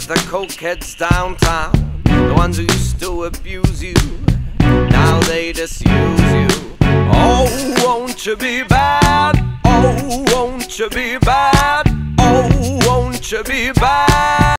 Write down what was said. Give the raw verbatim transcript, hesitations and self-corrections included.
the cokeheads downtown, the ones who used to abuse you, now they disuse you. Oh, won't you be bad? Oh, won't you be bad? Oh, won't you be bad?